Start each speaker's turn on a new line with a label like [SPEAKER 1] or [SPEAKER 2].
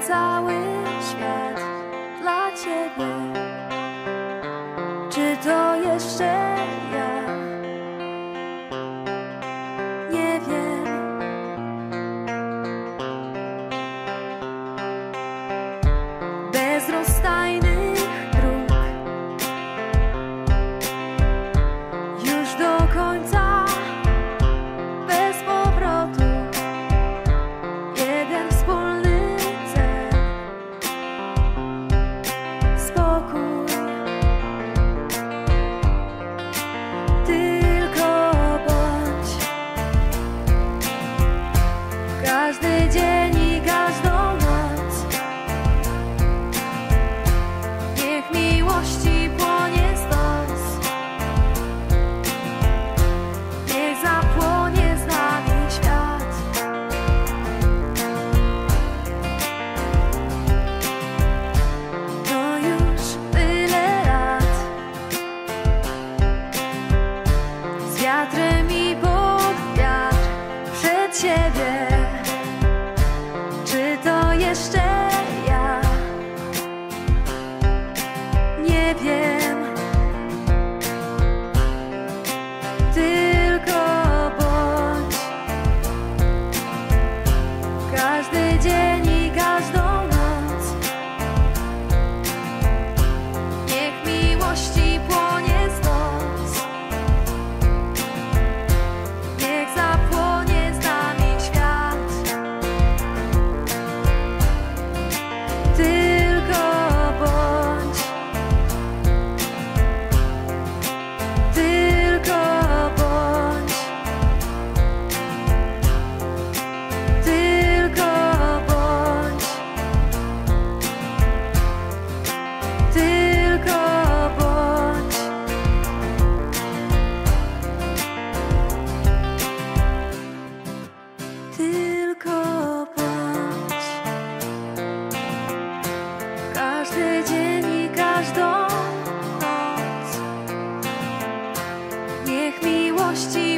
[SPEAKER 1] cały świat dla Ciebie. Czy to jeszcze ja? Nie wiem. Bez rozstajnych dróg, już do końca, bez powrotu, jeden wspólny cel, spokój. Tylko bądź każdy dzień i każdą noc. Niech miłości płonie z nos, niech zapłonie z nami świat. To już tyle lat, z wiatrem i pod wiatr, przed siebie. Czy to jeszcze ja? Nie wiem. Tylko bądź każdy dzień i każdą noc. Niech miłości płonie z nos, niech zapłonie z nami świat. Tylko bądź, tylko bądź, tylko bądź, tylko bądź. Tylko bądź każdy dzień i każdą noc. Niech miłości